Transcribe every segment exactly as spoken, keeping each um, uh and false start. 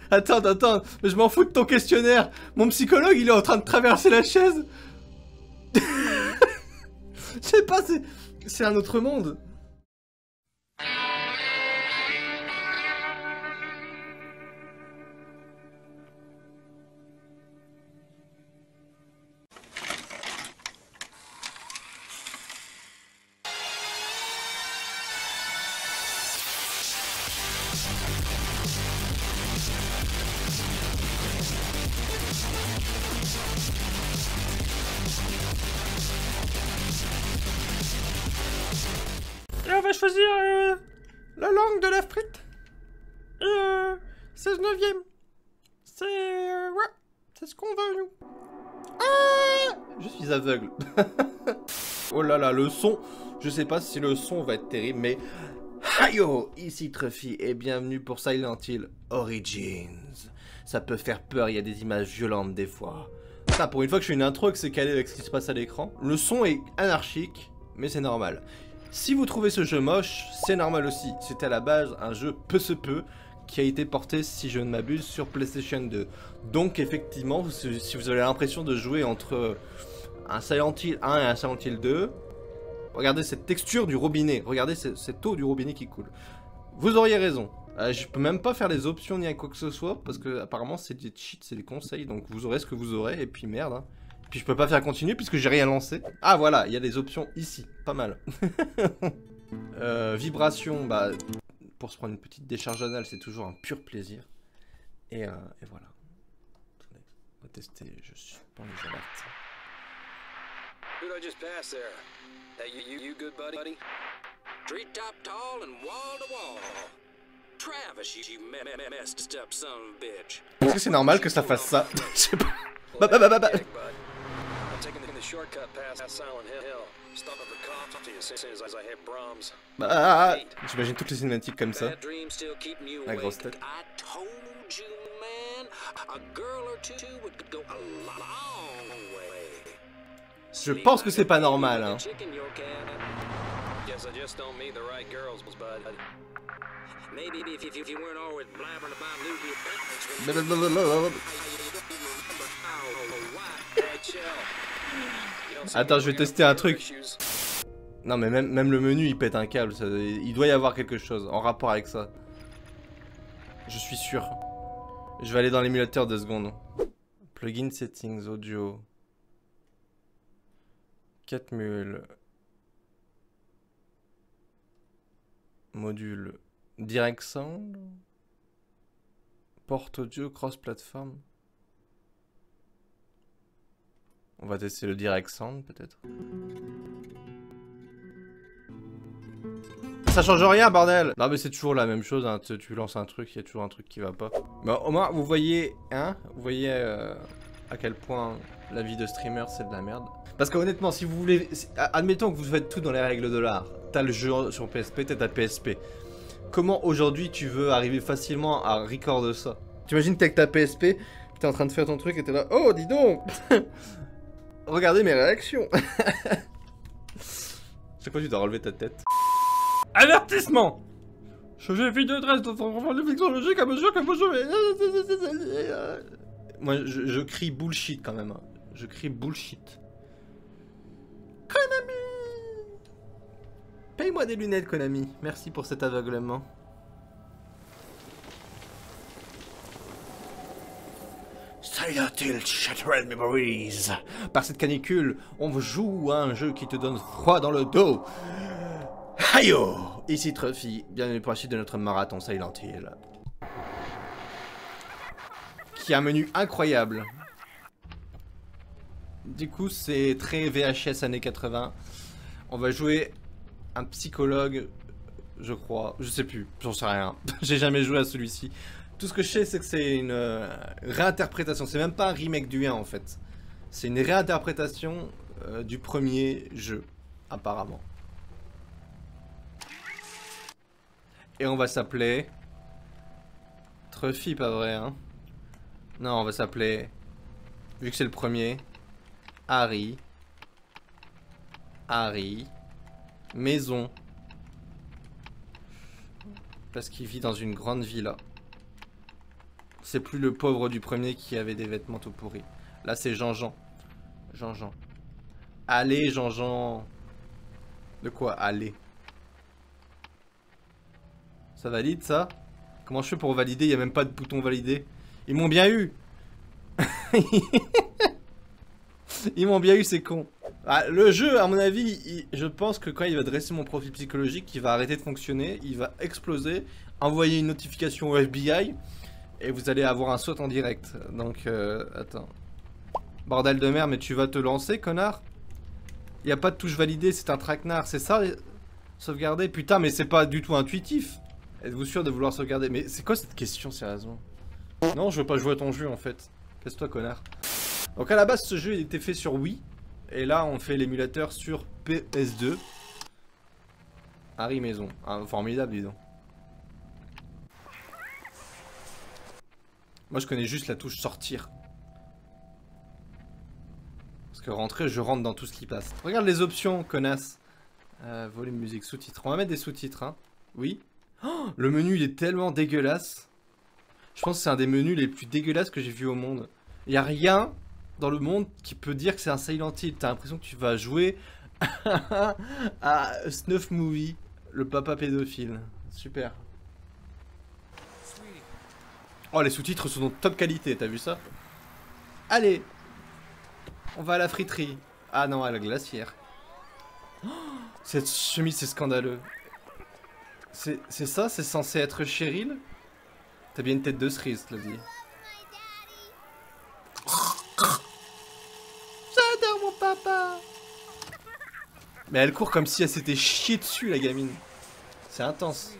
Attends, attends, mais je m'en fous de ton questionnaire. Mon psychologue, il est en train de traverser la chaise. Je sais pas, c'est... C'est un autre monde. Et on va choisir euh, la langue de la frite. Et euh, seize neuvième. C'est... Euh, ouais, c'est ce qu'on veut, nous. Ah, je suis aveugle. Oh là là, le son. Je sais pas si le son va être terrible, mais... Hayo, ici Truffy, et bienvenue pour Silent Hill Origins. Ça peut faire peur, il y a des images violentes des fois. Ça, pour une fois que je fais une intro et que c'est calé avec ce qui se passe à l'écran. Le son est anarchique, mais c'est normal. Si vous trouvez ce jeu moche, c'est normal aussi. C'était à la base un jeu peu se peut qui a été porté, si je ne m'abuse, sur PlayStation deux. Donc effectivement, si vous avez l'impression de jouer entre un Silent Hill un et un Silent Hill deux, regardez cette texture du robinet, regardez cette eau du robinet qui coule. Vous auriez raison. Euh, je peux même pas faire les options ni à quoi que ce soit, parce que apparemment c'est des cheats, c'est des conseils, donc vous aurez ce que vous aurez, et puis merde. Hein. Puis je peux pas faire continuer puisque j'ai rien lancé. Ah voilà, il y a des options ici, pas mal. euh, vibration, bah, pour se prendre une petite décharge anale, c'est toujours un pur plaisir. Et, euh, et voilà. Attendez, on va tester, je suis pas les alertes. Who did I just pass there? Hey, you, you, you good, buddy? Street top tall and wall to wall. Travis, you me me messed up son of a bitch. Est-ce que c'est normal que ça fasse ça? Je sais pas. Bah bah bah bah bah. Bah, j'imagine toutes les cinématiques comme ça. La grosse tête. Je pense que c'est pas normal, hein. Attends, je vais tester un truc. Non mais même, même le menu il pète un câble, ça, il doit y avoir quelque chose en rapport avec ça. Je suis sûr. Je vais aller dans l'émulateur deux secondes. Plugin settings, audio. quatre mules. Module. Direct sound. Porte audio, cross platform. On va tester le direct sound peut-être. Ça change rien bordel. Non mais c'est toujours la même chose, hein. tu, tu lances un truc, il y a toujours un truc qui va pas. Bah au moins vous voyez, hein, vous voyez euh, à quel point la vie de streamer c'est de la merde. Parce que honnêtement si vous voulez, admettons que vous faites tout dans les règles de l'art. T'as le jeu sur P S P, t'as ta P S P. Comment aujourd'hui tu veux arriver facilement à record ça? T'imagines que t'es avec ta P S P, t'es en train de faire ton truc et t'es là, oh dis donc. Regardez mes réactions. Chaque fois tu dois relever ta tête. Avertissement. Changer fille de dresse dans son enfant de fiction logique à mesure que vous jouez. Moi je, je crie bullshit quand même. Je crie bullshit. Konami. Paye-moi des lunettes Konami. Merci pour cet aveuglement. Silent Hill Shattered Memories. Par cette canicule, on joue à un jeu qui te donne froid dans le dos. Hayo. Ici Truffy, bienvenue pour la suite de notre marathon Silent Hill. Qui a un menu incroyable. Du coup, c'est très V H S années quatre-vingts. On va jouer un psychologue, je crois. Je sais plus, j'en sais rien. J'ai jamais joué à celui-ci. Tout ce que je sais, c'est que c'est une euh, réinterprétation. C'est même pas un remake du un en fait. C'est une réinterprétation euh, du premier jeu, apparemment. Et on va s'appeler... Truffy, pas vrai, hein? Non, on va s'appeler... Vu que c'est le premier... Harry... Harry... Maison... Parce qu'il vit dans une grande villa. C'est plus le pauvre du premier qui avait des vêtements tout pourris. Là, c'est Jean-Jean. Jean-Jean. Allez, Jean-Jean. De quoi? Allez. Ça valide, ça? Comment je fais pour valider? Il n'y a même pas de bouton valider. Ils m'ont bien eu. Ils m'ont bien eu, c'est con. Ah, le jeu, à mon avis, il, je pense que quand il va dresser mon profil psychologique, il va arrêter de fonctionner, il va exploser, envoyer une notification au F B I, et vous allez avoir un saut en direct. Donc, euh, attends. Bordel de merde, mais tu vas te lancer, connard? Il n'y a pas de touche validée, c'est un traquenard, c'est ça? Sauvegarder? Putain, mais c'est pas du tout intuitif. Êtes-vous sûr de vouloir sauvegarder? Mais c'est quoi cette question, sérieusement? Non, je veux pas jouer à ton jeu, en fait. Casse-toi, connard. Donc à la base, ce jeu il était fait sur Wii. Et là, on fait l'émulateur sur P S deux. Harry Maison. Ah, formidable, dis donc. Moi, je connais juste la touche sortir. Parce que rentrer, je rentre dans tout ce qui passe. Regarde les options, connasse. Euh, volume, musique, sous-titres. On va mettre des sous-titres, hein. Oui. Oh, le menu, il est tellement dégueulasse. Je pense que c'est un des menus les plus dégueulasses que j'ai vu au monde. Il n'y a rien dans le monde qui peut dire que c'est un Silent Hill. T'as l'impression que tu vas jouer à Snuff Movie, le papa pédophile. Super. Oh, les sous-titres sont de top qualité, t'as vu ça? Allez, on va à la friterie. Ah non, à la glacière. Oh, cette chemise, c'est scandaleux. C'est ça? C'est censé être Cheryl? T'as bien une tête de cerise, je te le dis. J'adore mon papa. Mais elle court comme si elle s'était chiée dessus, la gamine. C'est intense.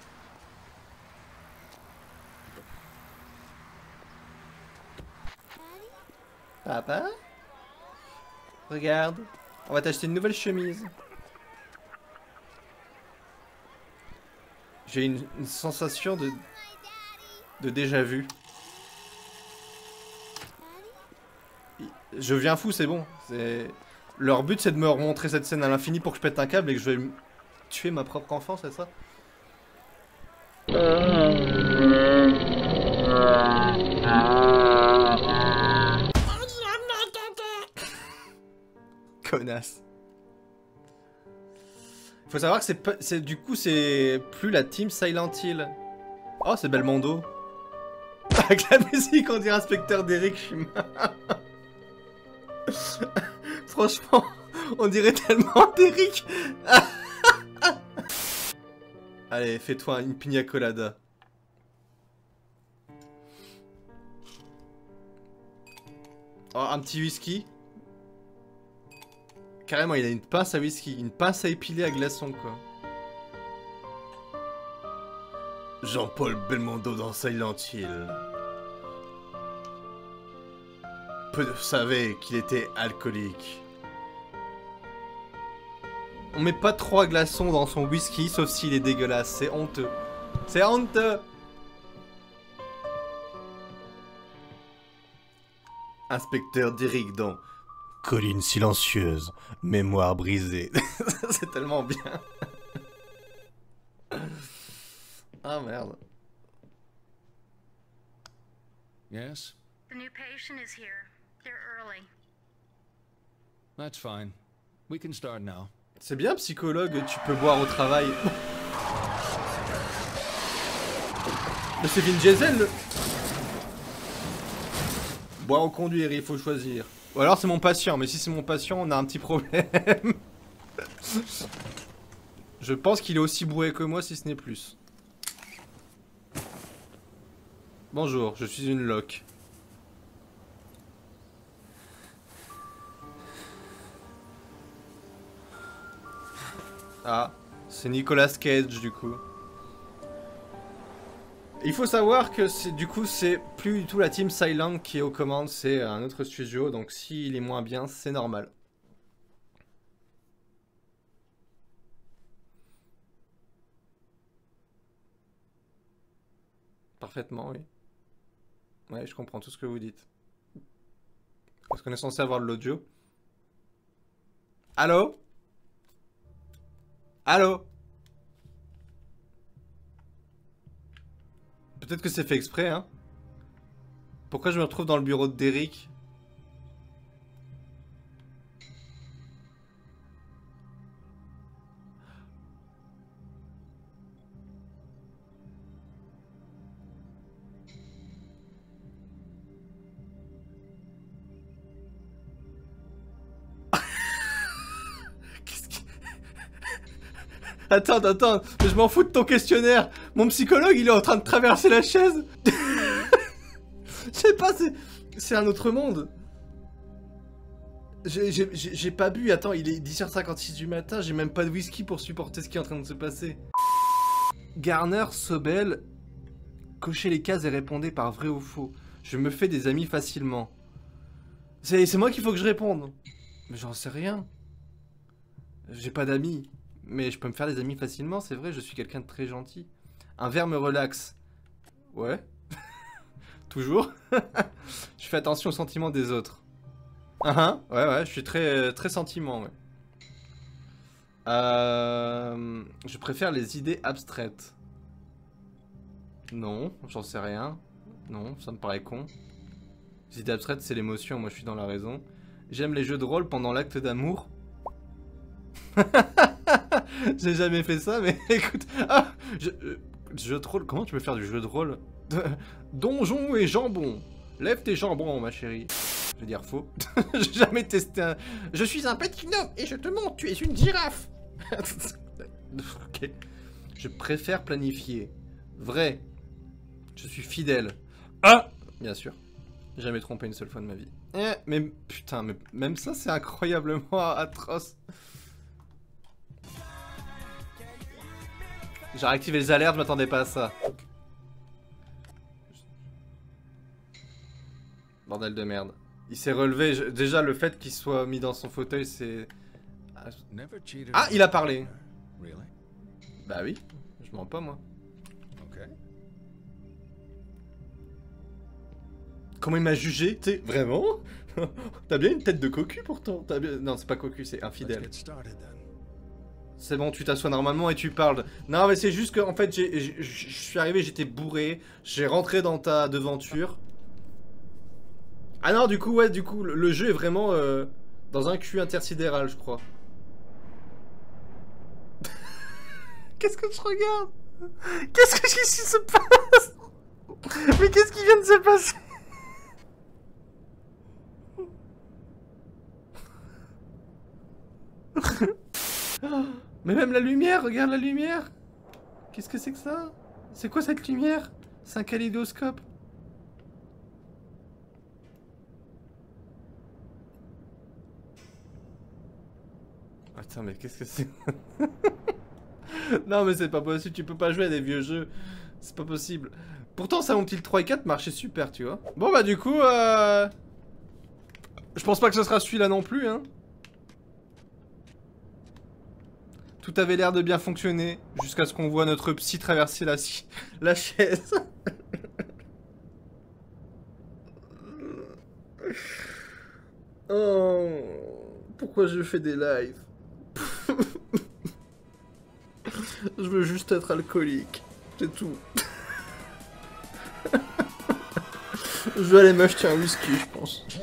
Papa? Regarde. On va t'acheter une nouvelle chemise. J'ai une, une sensation de... de déjà vu. Je viens fou, c'est bon. Leur but, c'est de me remontrer cette scène à l'infini pour que je pète un câble et que je vais tuer ma propre enfant, c'est ça? Connasse. Faut savoir que c'est du coup, c'est plus la team Silent Hill. Oh, c'est Belmondo. Avec la musique, on dirait inspecteur Derek, je suis mal. Franchement, on dirait tellement Derek. Allez, fais-toi une pina colada. Oh, un petit whisky. Carrément, il a une pince à whisky, une pince à épiler à glaçons, quoi. Jean-Paul Belmondo dans Silent Hill. Peu savaient qu'il était alcoolique. On met pas trois glaçons dans son whisky, sauf s'il est dégueulasse. C'est honteux. C'est honteux. Inspecteur Derrick dans Colline silencieuse, mémoire brisée. C'est tellement bien. Ah merde. Yes? The new patient is here. They're early. That's fine. We can start now. C'est bien, psychologue, tu peux boire au travail. Mais c'est Vin Diesel, le... Boire ou conduire, il faut choisir. Ou alors c'est mon patient, mais si c'est mon patient, on a un petit problème. Je pense qu'il est aussi bourré que moi, si ce n'est plus. Bonjour, je suis une loque. Ah, c'est Nicolas Cage du coup. Il faut savoir que c'est du coup c'est plus du tout la team Silent qui est aux commandes, c'est un autre studio, donc s'il est moins bien, c'est normal. Parfaitement, oui. Ouais, je comprends tout ce que vous dites. Est-ce qu'on est censé avoir de l'audio? Allô? Allô? Peut-être que c'est fait exprès, hein? Pourquoi je me retrouve dans le bureau de Derek? Attends, attends, mais je m'en fous de ton questionnaire. Mon psychologue, il est en train de traverser la chaise. Je sais pas, c'est un autre monde. J'ai pas bu, attends, il est dix heures cinquante-six du matin, j'ai même pas de whisky pour supporter ce qui est en train de se passer. Garner, Sobel, cochez les cases et répondez par vrai ou faux. Je me fais des amis facilement. C'est moi qu'il faut que je réponde. Mais j'en sais rien. J'ai pas d'amis. Mais je peux me faire des amis facilement, c'est vrai, je suis quelqu'un de très gentil. Un verre me relaxe. Ouais. Toujours. Je fais attention aux sentiments des autres. Uh -huh. Ouais, ouais, je suis très, très sentiment, ouais. Euh... Je préfère les idées abstraites. Non, j'en sais rien. Non, ça me paraît con. Les idées abstraites, c'est l'émotion, moi je suis dans la raison. J'aime les jeux de rôle pendant l'acte d'amour. J'ai jamais fait ça, mais écoute... Ah, je, euh, jeu de rôle, comment tu peux faire du jeu de rôle? Donjon et jambon. Lève tes jambons, ma chérie. Je vais dire faux. J'ai jamais testé un... Je suis un petit gnome et je te montre, tu es une girafe. Ok. Je préfère planifier. Vrai. Je suis fidèle. Ah, bien sûr. Jamais trompé une seule fois de ma vie. Eh, mais putain, mais même ça, c'est incroyablement atroce. J'ai réactivé les alertes, je m'attendais pas à ça. Bordel de merde. Il s'est relevé. Je... Déjà, le fait qu'il soit mis dans son fauteuil, c'est... Ah, il a parlé. Bah oui, je mens pas, moi. Comment il m'a jugé, tu sais, vraiment? T'as bien une tête de cocu, pourtant. Bien... Non, c'est pas cocu, c'est infidèle. C'est bon, tu t'assois normalement et tu parles. Non, mais c'est juste que, en fait, je suis arrivé, j'étais bourré. J'ai rentré dans ta devanture. Ah non, du coup, ouais, du coup, le, le jeu est vraiment euh, dans un cul intersidéral, je crois. Qu'est-ce que je regarde? Qu'est-ce que qui se passe? Mais qu'est-ce qui vient de se passer? Mais même la lumière, regarde la lumière. Qu'est-ce que c'est que ça? C'est quoi cette lumière? C'est un kaléidoscope. Attends, mais qu'est-ce que c'est? Non, mais c'est pas possible, tu peux pas jouer à des vieux jeux. C'est pas possible. Pourtant, ça, mon petit trois et quatre marchait super, tu vois. Bon, bah, du coup, euh... je pense pas que ce sera celui-là non plus, hein. Tout avait l'air de bien fonctionner, jusqu'à ce qu'on voit notre psy traverser la, la chaise. Oh, pourquoi je fais des lives? Je veux juste être alcoolique, c'est tout. Je vais aller m'acheter un whisky, je pense.